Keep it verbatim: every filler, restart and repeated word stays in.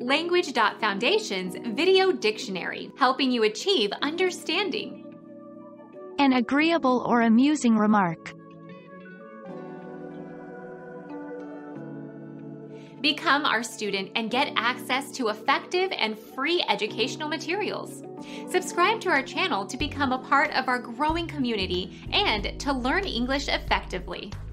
Language.Foundation's Video Dictionary, helping you achieve understanding. An agreeable or amusing remark. Become our student and get access to effective and free educational materials. Subscribe to our channel to become a part of our growing community and to learn English effectively.